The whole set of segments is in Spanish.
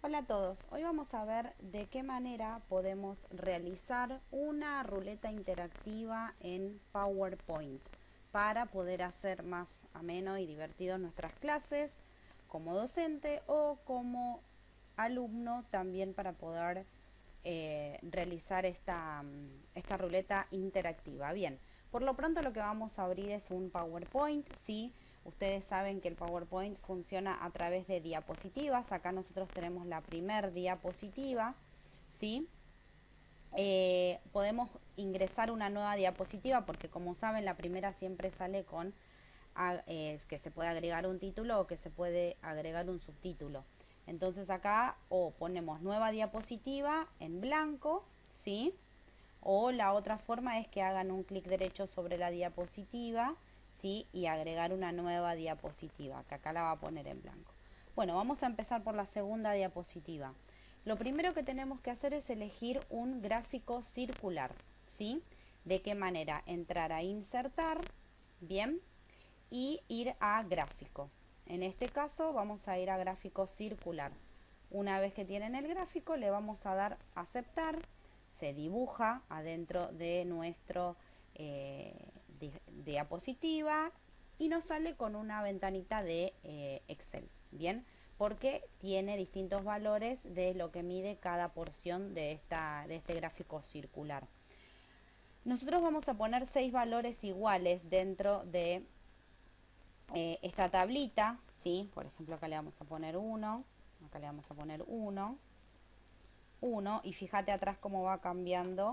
Hola a todos, hoy vamos a ver de qué manera podemos realizar una ruleta interactiva en PowerPoint para poder hacer más ameno y divertido nuestras clases como docente o como alumno también para poder realizar esta ruleta interactiva. Bien, por lo pronto lo que vamos a abrir es un PowerPoint, ¿sí? Ustedes saben que el PowerPoint funciona a través de diapositivas. Acá nosotros tenemos la primer diapositiva, ¿sí? Podemos ingresar una nueva diapositiva porque, como saben, la primera siempre sale con que se puede agregar un título o que se puede agregar un subtítulo. Entonces acá o ponemos nueva diapositiva en blanco, ¿sí? O la otra forma es que hagan un clic derecho sobre la diapositiva, ¿sí? Y agregar una nueva diapositiva, que acá la va a poner en blanco. Bueno, vamos a empezar por la segunda diapositiva. Lo primero que tenemos que hacer es elegir un gráfico circular, ¿sí? ¿De qué manera? Entrar a insertar, bien, y ir a gráfico. En este caso vamos a ir a gráfico circular. Una vez que tienen el gráfico le vamos a dar aceptar, se dibuja adentro de nuestro diapositiva y nos sale con una ventanita de Excel, ¿bien? Porque tiene distintos valores de lo que mide cada porción de este gráfico circular. Nosotros vamos a poner 6 valores iguales dentro de esta tablita, ¿sí? Por ejemplo, acá le vamos a poner 1, acá le vamos a poner 1, 1, y fíjate atrás cómo va cambiando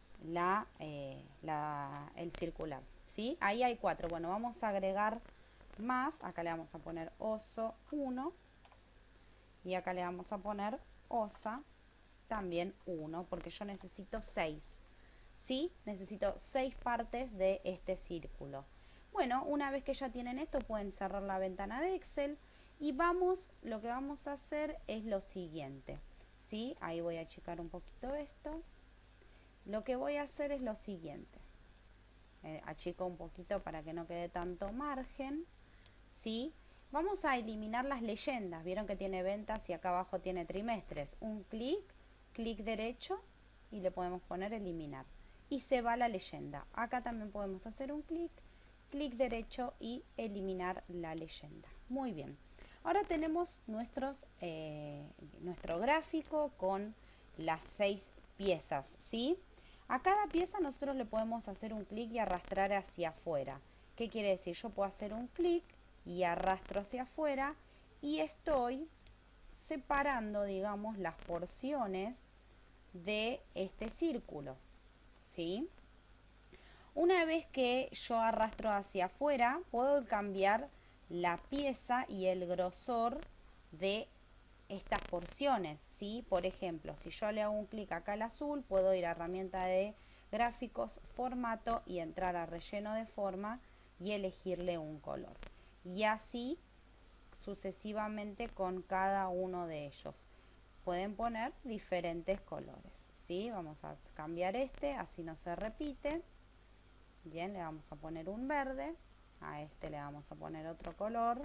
el circular, ¿sí? Ahí hay 4. Bueno, vamos a agregar más, acá le vamos a poner oso 1 y acá le vamos a poner osa también 1, porque yo necesito 6. ¿Sí? Necesito 6 partes de este círculo. Bueno, una vez que ya tienen esto, pueden cerrar la ventana de Excel y lo que vamos a hacer es lo siguiente. ¿Sí? Ahí voy a achicar un poquito esto. Lo que voy a hacer es lo siguiente. Achico un poquito para que no quede tanto margen. ¿Sí? Vamos a eliminar las leyendas. Vieron que tiene ventas y acá abajo tiene trimestres. Un clic, clic derecho y le podemos poner eliminar. Y se va la leyenda. Acá también podemos hacer un clic, clic derecho y eliminar la leyenda. Muy bien. Ahora tenemos nuestro gráfico con las 6 piezas, ¿sí? A cada pieza nosotros le podemos hacer un clic y arrastrar hacia afuera. ¿Qué quiere decir? Yo puedo hacer un clic y arrastro hacia afuera y estoy separando, digamos, las porciones de este círculo, ¿sí? Una vez que yo arrastro hacia afuera, puedo cambiar la pieza y el grosor de estas porciones, ¿sí? Por ejemplo, si yo le hago un clic acá al azul, puedo ir a herramienta de gráficos, formato y entrar a relleno de forma y elegirle un color. Y así sucesivamente con cada uno de ellos. Pueden poner diferentes colores, ¿sí? Vamos a cambiar este, así no se repite. Bien, le vamos a poner un verde, a este le vamos a poner otro color,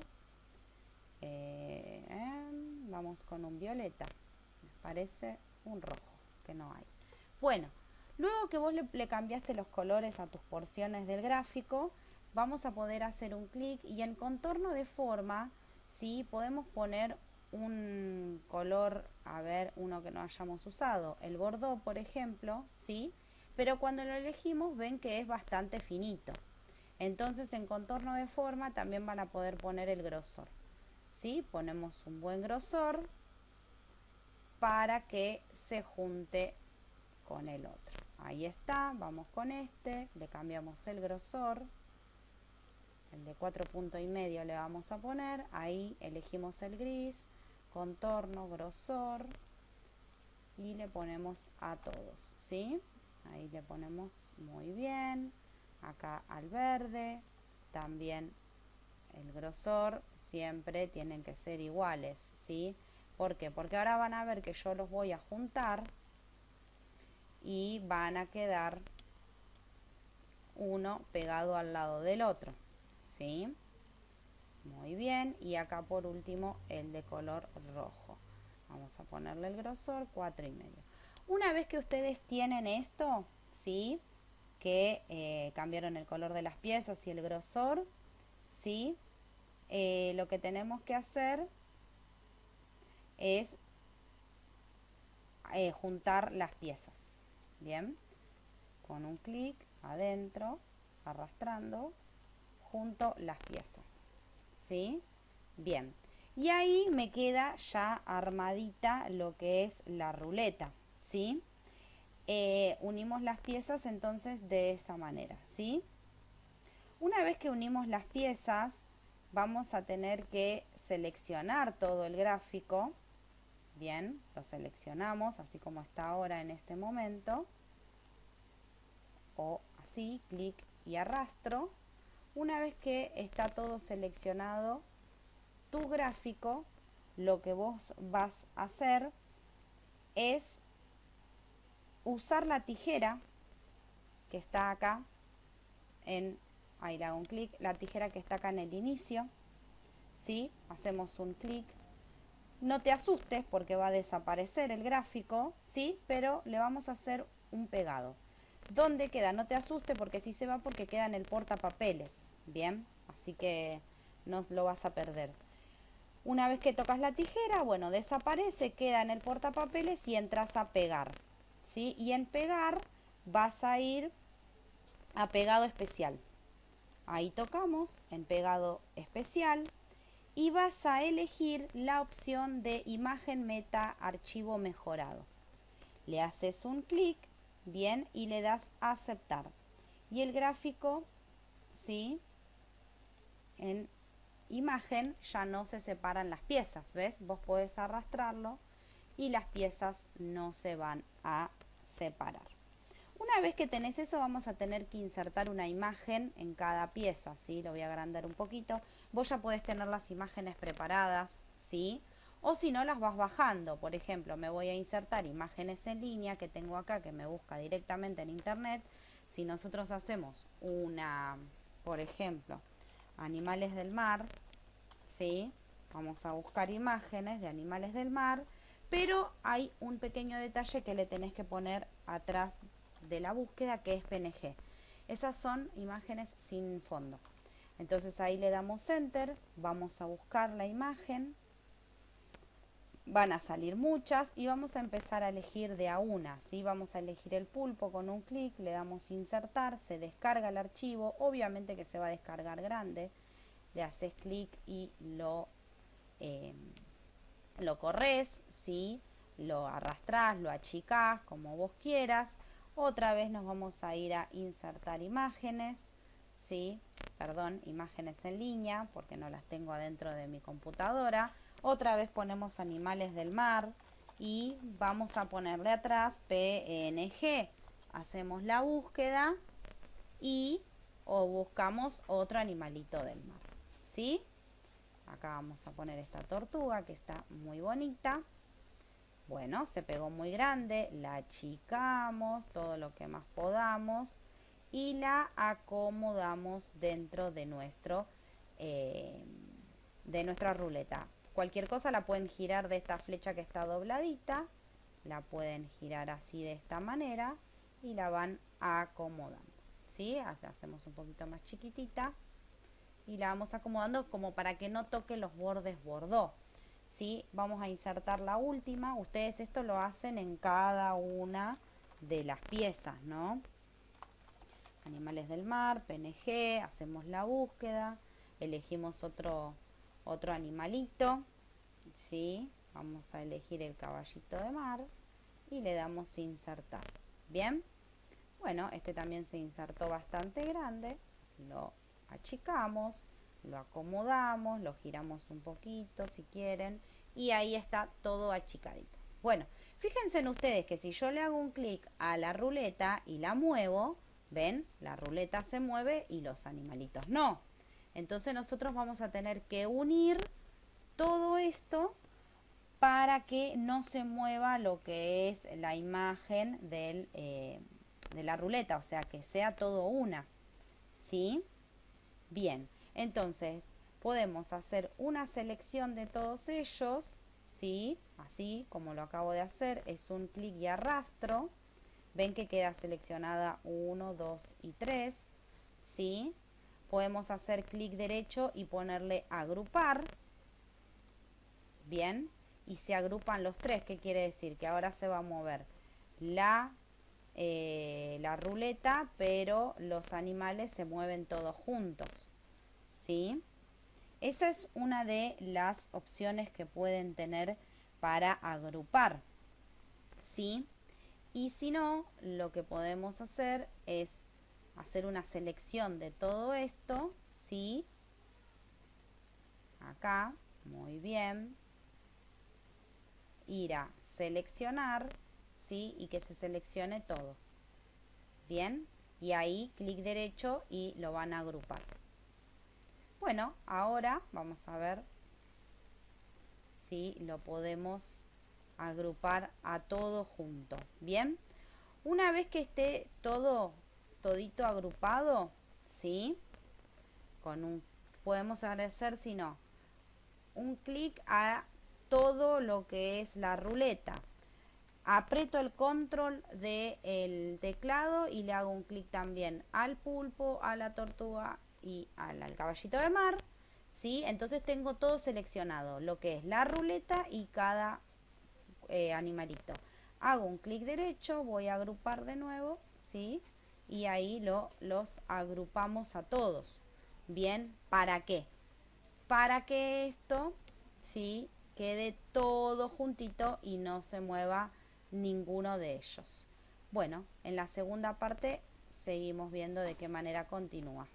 vamos con un violeta, les parece un rojo, que no hay. Bueno, luego que vos le cambiaste los colores a tus porciones del gráfico, vamos a poder hacer un clic y en contorno de forma, ¿sí? Podemos poner un color, a ver, uno que no hayamos usado, el bordó, por ejemplo, ¿sí? Pero cuando lo elegimos ven que es bastante finito. Entonces en contorno de forma también van a poder poner el grosor, ¿sí? Ponemos un buen grosor para que se junte con el otro. Ahí está, vamos con este, le cambiamos el grosor, el de 4,5 le vamos a poner, ahí elegimos el gris, contorno, grosor y le ponemos a todos, ¿sí? Ahí le ponemos muy bien, acá al verde, también el grosor, siempre tienen que ser iguales, ¿sí? ¿Por qué? Porque ahora van a ver que yo los voy a juntar y van a quedar uno pegado al lado del otro, ¿sí? Muy bien, y acá por último el de color rojo. Vamos a ponerle el grosor 4,5. Una vez que ustedes tienen esto, ¿sí? Que cambiaron el color de las piezas y el grosor, ¿sí? Lo que tenemos que hacer es juntar las piezas. Bien, con un clic adentro, arrastrando, junto las piezas. ¿Sí? Bien. Y ahí me queda ya armadita lo que es la ruleta. ¿Sí? Unimos las piezas entonces de esa manera. ¿Sí? Una vez que unimos las piezas, vamos a tener que seleccionar todo el gráfico. Bien, lo seleccionamos así como está ahora en este momento. O así, clic y arrastro. Una vez que está todo seleccionado, tu gráfico, lo que vos vas a hacer es usar la tijera que está acá, ahí le hago un clic, la tijera que está acá en el inicio, ¿sí? Hacemos un clic. No te asustes porque va a desaparecer el gráfico, ¿sí? Pero le vamos a hacer un pegado. ¿Dónde queda? No te asustes porque sí se va porque queda en el portapapeles, ¿bien? Así que no lo vas a perder. Una vez que tocas la tijera, bueno, desaparece, queda en el portapapeles y entras a pegar, ¿sí? Y en pegar vas a ir a pegado especial. Ahí tocamos en pegado especial y vas a elegir la opción de imagen meta archivo mejorado. Le haces un clic, bien, y le das a aceptar. Y el gráfico, ¿sí? En imagen ya no se separan las piezas, ¿ves? Vos podés arrastrarlo y las piezas no se van a separar. Una vez que tenés eso, vamos a tener que insertar una imagen en cada pieza, ¿sí? Lo voy a agrandar un poquito. Vos ya podés tener las imágenes preparadas, ¿sí? O si no, las vas bajando. Por ejemplo, me voy a insertar imágenes en línea que tengo acá, que me busca directamente en internet. Si nosotros hacemos una, por ejemplo, animales del mar, ¿sí? Vamos a buscar imágenes de animales del mar, pero hay un pequeño detalle que le tenés que poner atrás de la búsqueda, que es PNG. Esas son imágenes sin fondo. Entonces ahí le damos enter, vamos a buscar la imagen, van a salir muchas y vamos a empezar a elegir de a una, ¿sí? Vamos a elegir el pulpo con un clic, le damos insertar, se descarga el archivo, obviamente que se va a descargar grande, le haces clic y lo corres, ¿sí? Lo arrastrás, lo achicás, como vos quieras. Otra vez nos vamos a ir a insertar imágenes, ¿sí? Perdón, imágenes en línea, porque no las tengo adentro de mi computadora. Otra vez ponemos animales del mar y vamos a ponerle atrás PNG. Hacemos la búsqueda y buscamos otro animalito del mar, ¿sí? Acá vamos a poner esta tortuga que está muy bonita. Bueno, se pegó muy grande, la achicamos todo lo que más podamos y la acomodamos dentro de nuestra ruleta. Cualquier cosa la pueden girar de esta flecha que está dobladita, la pueden girar así de esta manera y la van acomodando, ¿sí? Hacemos un poquito más chiquitita y la vamos acomodando como para que no toque los bordes bordó, ¿sí? Vamos a insertar la última. Ustedes esto lo hacen en cada una de las piezas, ¿no? Animales del mar, PNG, hacemos la búsqueda, elegimos otro animalito, ¿sí? Vamos a elegir el caballito de mar y le damos insertar. ¿Bien? Bueno, este también se insertó bastante grande, lo achicamos, lo acomodamos, lo giramos un poquito si quieren y ahí está todo achicadito. Bueno, fíjense en ustedes que si yo le hago un clic a la ruleta y la muevo, ¿ven? La ruleta se mueve y los animalitos no. Entonces nosotros vamos a tener que unir todo esto para que no se mueva lo que es la imagen de la ruleta, o sea, que sea todo una, ¿sí? Bien, entonces podemos hacer una selección de todos ellos, ¿sí? Así como lo acabo de hacer, es un clic y arrastro. Ven que queda seleccionada 1, 2 y 3, ¿sí? Podemos hacer clic derecho y ponerle agrupar. Bien, y se agrupan los tres. ¿Qué quiere decir? Que ahora se va a mover la ruleta, pero los animales se mueven todos juntos, ¿sí? Esa es una de las opciones que pueden tener para agrupar, ¿sí? Y si no, lo que podemos hacer es hacer una selección de todo esto, ¿sí? Acá, muy bien. Ir a seleccionar, ¿sí? Y que se seleccione todo. Bien, y ahí clic derecho y lo van a agrupar. Bueno, ahora vamos a ver si lo podemos agrupar a todo junto. Bien, una vez que esté todito agrupado, ¿sí? Podemos hacer, si no, un clic a todo lo que es la ruleta. Aprieto el control del teclado y le hago un clic también al pulpo, a la tortuga y al caballito de mar, ¿sí? Entonces tengo todo seleccionado, lo que es la ruleta y cada animalito. Hago un clic derecho, voy a agrupar de nuevo, ¿sí? Y ahí los agrupamos a todos. Bien, ¿para qué? Para que esto, ¿sí? Quede todo juntito y no se mueva ninguno de ellos. Bueno, en la segunda parte seguimos viendo de qué manera continúa.